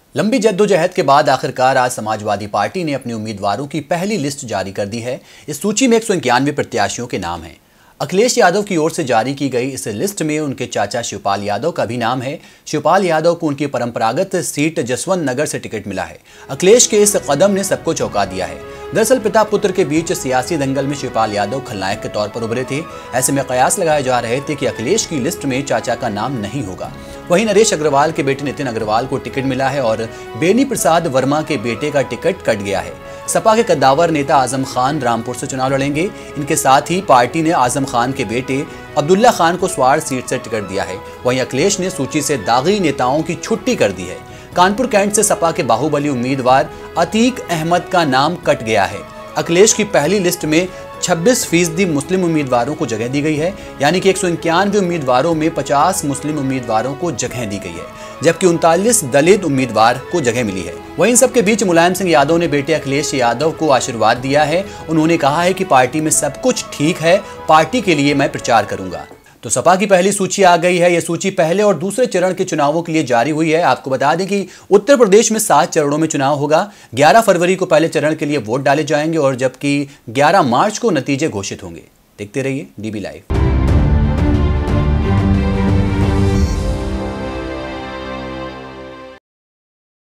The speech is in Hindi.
लंबी जद्दोजहद के बाद आखिरकार आज समाजवादी पार्टी ने अपने उम्मीदवारों की पहली लिस्ट जारी कर दी है। इस सूची में 191 प्रत्याशियों के नाम हैं। अखिलेश यादव की ओर से जारी की गई इस लिस्ट में उनके चाचा शिवपाल यादव का भी नाम है। शिवपाल यादव को उनकी परंपरागत सीट जसवंत नगर से टिकट मिला है। अखिलेश के इस कदम ने सबको चौंका दिया है। दरअसल पिता पुत्र के बीच सियासी दंगल में शिवपाल यादव खलनायक के तौर पर उभरे थे। ऐसे में कयास लगाए जा रहे थे कि अखिलेश की लिस्ट में चाचा का नाम नहीं होगा। वहीं नरेश अग्रवाल के बेटे नितिन अग्रवाल को टिकट मिला है और बेनी प्रसाद वर्मा के बेटे का टिकट कट गया है। सपा के कद्दावर नेता आजम खान रामपुर से चुनाव लड़ेंगे। इनके साथ ही पार्टी ने आजम खान के बेटे अब्दुल्ला खान को स्वाड़ सीट से टिकट दिया है। वहीं अखिलेश ने सूची से दागी नेताओं की छुट्टी कर दी है। कानपुर कैंट से सपा के बाहुबली उम्मीदवार अतीक अहमद का नाम कट गया है। अखिलेश की पहली लिस्ट में 26% मुस्लिम उम्मीदवारों को जगह दी गई है, यानी कि 191 उम्मीदवारों में 50 मुस्लिम उम्मीदवारों को जगह दी गई है, जबकि 39 दलित उम्मीदवार को जगह मिली है। वहीं इन सबके बीच मुलायम सिंह यादव ने बेटे अखिलेश यादव को आशीर्वाद दिया है। उन्होंने कहा है कि पार्टी में सब कुछ ठीक है, पार्टी के लिए मैं प्रचार करूंगा। तो सपा की पहली सूची आ गई है। यह सूची पहले और दूसरे चरण के चुनावों के लिए जारी हुई है। आपको बता दें कि उत्तर प्रदेश में 7 चरणों में चुनाव होगा। 11 फरवरी को पहले चरण के लिए वोट डाले जाएंगे और जबकि 11 मार्च को नतीजे घोषित होंगे। देखते रहिए DB लाइव।